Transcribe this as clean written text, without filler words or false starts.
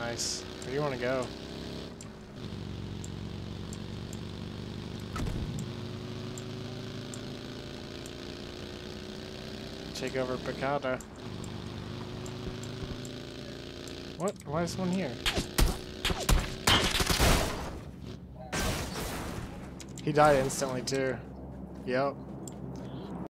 Nice. Where do you want to go? Take over Picada. What? Why is one here? He died instantly too. Yep.